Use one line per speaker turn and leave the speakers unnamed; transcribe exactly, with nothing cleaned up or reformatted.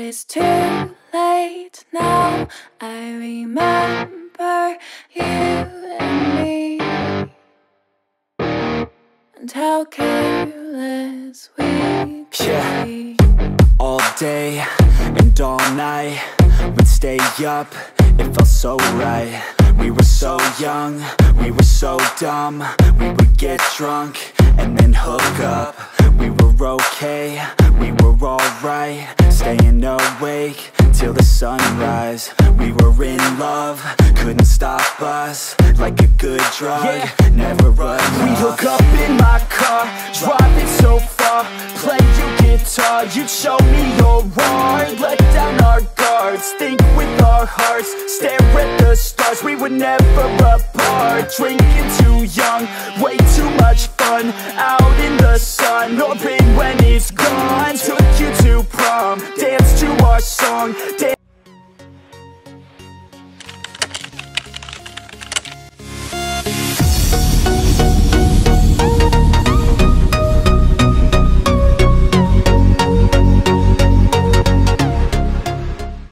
it's too late now. I remember you and me, and how careless we could
Yeah.
be.
All day and all night, we'd stay up, it felt so right. We were so young, we were so dumb. We would get drunk and then hook up. We were okay, we were alright, staying awake till the sunrise. We were in love, couldn't stop us, like a good drug, yeah. Never enough.
We'd hook up in my car, driving so far, play you guitar, you'd show me your art. Let down our guards, think with our hearts, stare at the stars. We were never apart, drinking too young, way too much fun. Out